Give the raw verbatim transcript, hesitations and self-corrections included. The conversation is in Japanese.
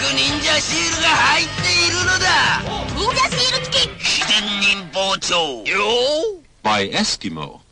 忍者シールが入っているのだ。忍者シール付き秘伝忍法帳よー by Eskimo